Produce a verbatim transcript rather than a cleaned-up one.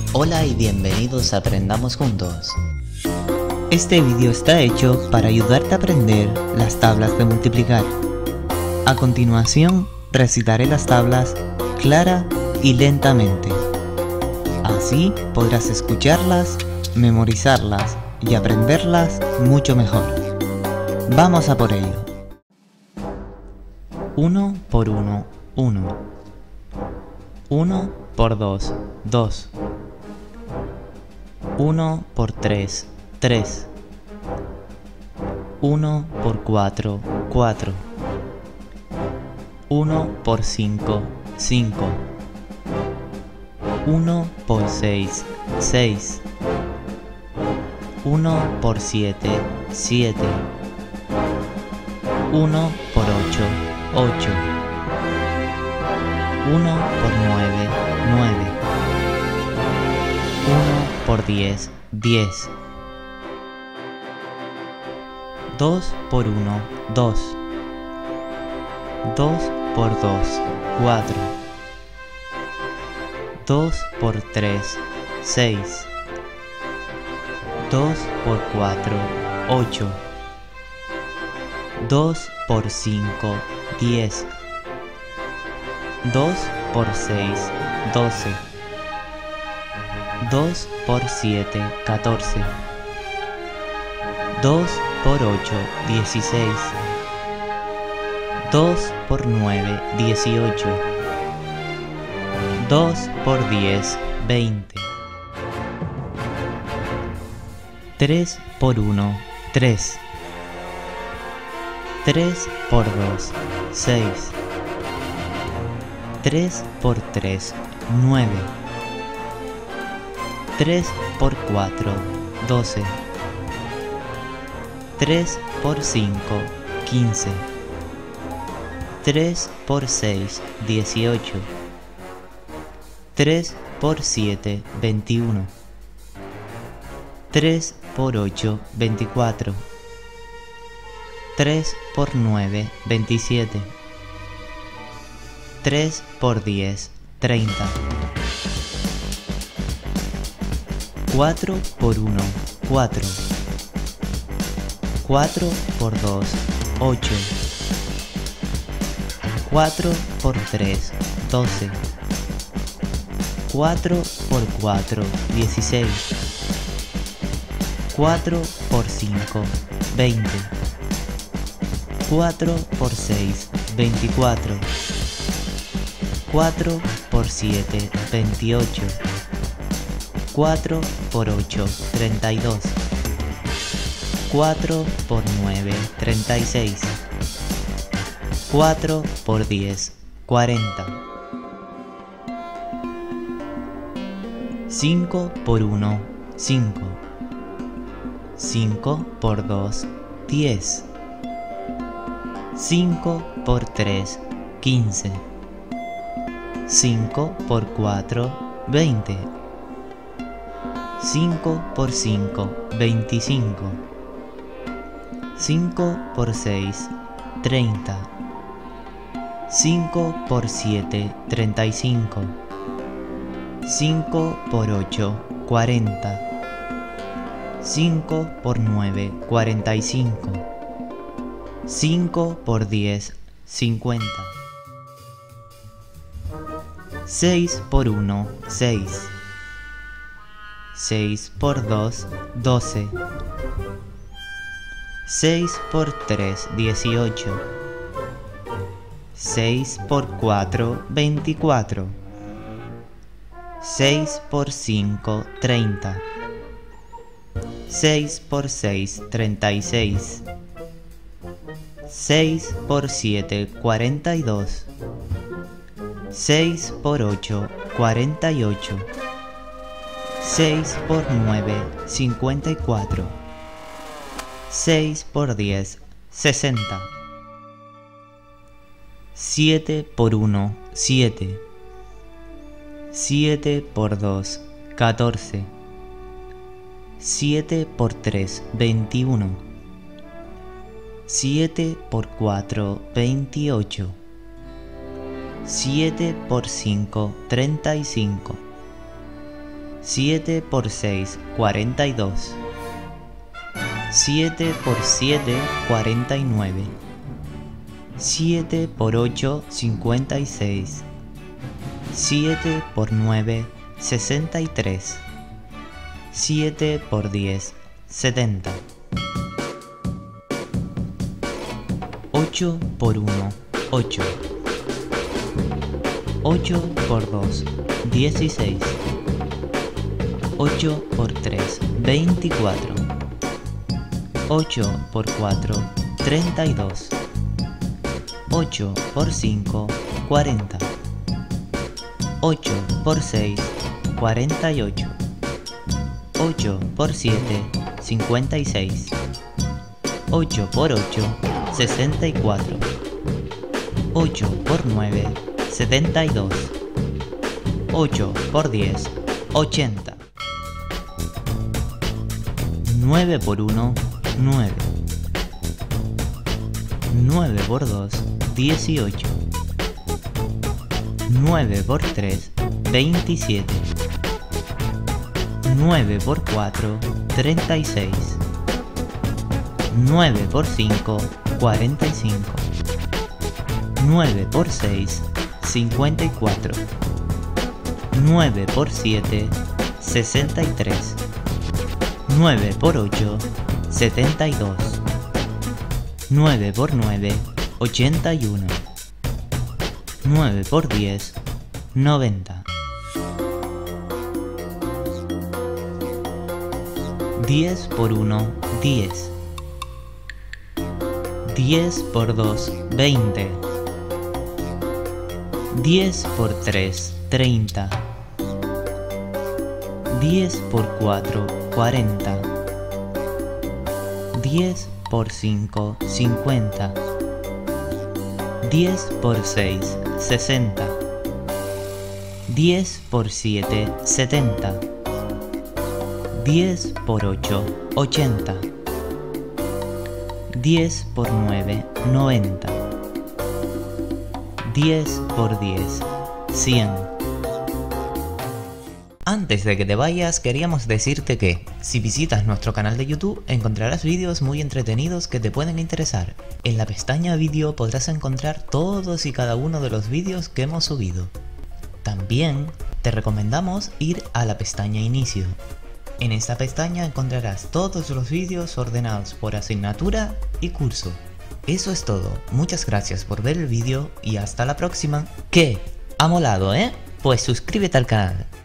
Hola y bienvenidos a Aprendamos Juntos. Este video está hecho para ayudarte a aprender las tablas de multiplicar. A continuación, recitaré las tablas clara y lentamente. Así podrás escucharlas, memorizarlas y aprenderlas mucho mejor. Vamos a por ello. uno por uno, uno. uno por dos, dos. uno por tres, tres. uno por cuatro, cuatro. uno por cinco, cinco. uno por seis, seis. uno por siete, siete. uno por ocho, ocho. uno por nueve, nueve. uno por diez, diez. dos por uno, dos. dos por dos, cuatro. dos por tres, seis. dos por cuatro, ocho. dos por cinco, diez. dos por seis, doce. dos por siete, catorce. dos por ocho, dieciséis. dos por nueve, dieciocho. dos por diez, veinte. tres por uno, tres. tres por dos, seis. tres por tres, nueve. tres por cuatro, doce. tres por cinco, quince. tres por seis, dieciocho. tres por siete, veintiuno. tres por ocho, veinticuatro. tres por nueve, veintisiete. tres por diez, treinta. cuatro por uno, cuatro. cuatro por dos, ocho. cuatro por tres, doce. cuatro por cuatro, dieciséis. cuatro por cinco, veinte. cuatro por seis, veinticuatro. cuatro por siete, veintiocho. cuatro por ocho, treinta y dos. cuatro por nueve, treinta y seis. cuatro por diez, cuarenta. cinco por uno, cinco. cinco por dos, diez. cinco por tres, quince. cinco por cuatro, veinte. cinco por cinco, veinticinco. cinco por seis, treinta. cinco por siete, treinta y cinco. cinco por ocho, cuarenta. cinco por nueve, cuarenta y cinco. cinco por diez, cincuenta. seis por uno, seis. seis por dos, doce. seis por tres, dieciocho. seis por cuatro, veinticuatro. seis por cinco, treinta. seis por seis, treinta y seis. seis por siete, cuarenta y dos. seis por ocho, cuarenta y ocho. seis por nueve, cincuenta y cuatro. seis por diez, sesenta. siete por uno, siete. siete por dos, catorce. siete por tres, veintiuno. siete por cuatro, veintiocho. siete por cinco, treinta y cinco. siete por seis, cuarenta y dos. siete por siete, cuarenta y nueve. siete por ocho, cincuenta y seis. siete por nueve, sesenta y tres. siete por diez, setenta. ocho por uno, ocho. ocho por dos, dieciséis. ocho por tres, veinticuatro. ocho por cuatro, treinta y dos. ocho por cinco, cuarenta. ocho por seis, cuarenta y ocho. ocho por siete, cincuenta y seis. ocho por ocho, sesenta y cuatro. ocho por nueve, setenta y dos. ocho por diez, ochenta. nueve por uno, nueve. nueve por dos, dieciocho. nueve por tres, veintisiete. nueve por cuatro, treinta y seis. nueve por cinco, cuarenta y cinco. nueve por seis, cincuenta y cuatro. nueve por siete, sesenta y tres. nueve por ocho, setenta y dos. nueve por nueve, ochenta y uno. nueve por diez, noventa. diez por uno, diez. diez por dos, veinte. diez por tres, treinta. diez por cuatro, cuarenta. diez por cinco, cincuenta. diez por seis, sesenta. diez por siete, setenta. diez por ocho, ochenta. diez por nueve, noventa. diez por diez, cien. Antes de que te vayas, queríamos decirte que, si visitas nuestro canal de YouTube, encontrarás vídeos muy entretenidos que te pueden interesar. En la pestaña Vídeo podrás encontrar todos y cada uno de los vídeos que hemos subido. También te recomendamos ir a la pestaña Inicio. En esta pestaña encontrarás todos los vídeos ordenados por asignatura y curso. Eso es todo, muchas gracias por ver el vídeo y hasta la próxima. ¿Qué? ¿Ha molado, eh? Pues suscríbete al canal.